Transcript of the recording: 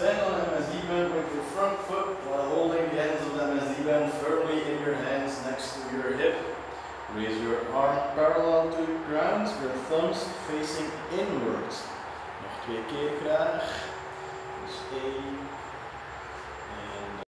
Stand on MSE bend with your front foot while holding the ends of the MSE bend firmly in your hands next to your hip. Raise your arm parallel to the ground, your thumbs facing inwards. Nog 2 keer graag. Dus 1,